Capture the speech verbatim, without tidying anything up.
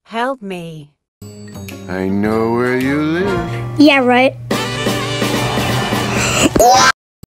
Help me. I know where you live. Yeah, right.